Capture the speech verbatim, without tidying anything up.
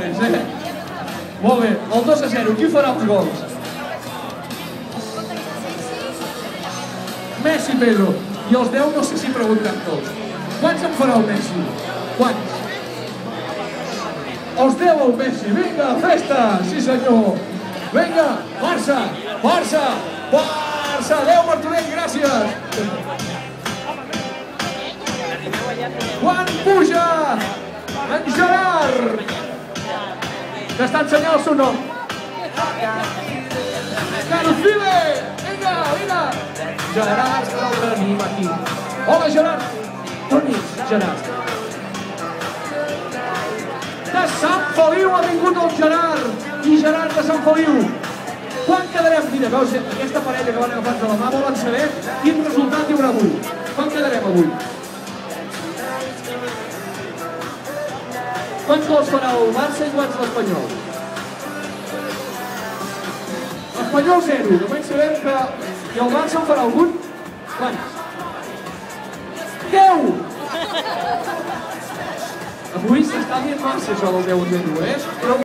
només, eh? Molt bé, el dos a zero, qui farà els gols? Messi, Pedro. I els deu no sé si pregunten tots. Quants en farà el Messi? Quants? Els deu el Messi. Vinga, festa! Sí senyor! Vinga, Barça! Barça! Barça! Adéu, Martorell, gràcies! Quan puja en Gerard! Que està ensenyant el seu nom. Carfile! Vinga, vinga! Gerard, que el tenim aquí. Hola, Gerard! On és, Gerard? De Sant Feliu ha vingut el Gerard! I Gerard de Sant Feliu! Quan quedarem? Mira, veus, aquesta parella que van agafats de la mà volen saber quin resultat hi haurà avui. Quan quedarem avui? Quants gols farà el Barça i quants l'Espanyol? L'Espanyol zero. Només sabem que... I el Barça en farà algun? Quants? deu! Avui s'està dient massa això del deu a zero, eh?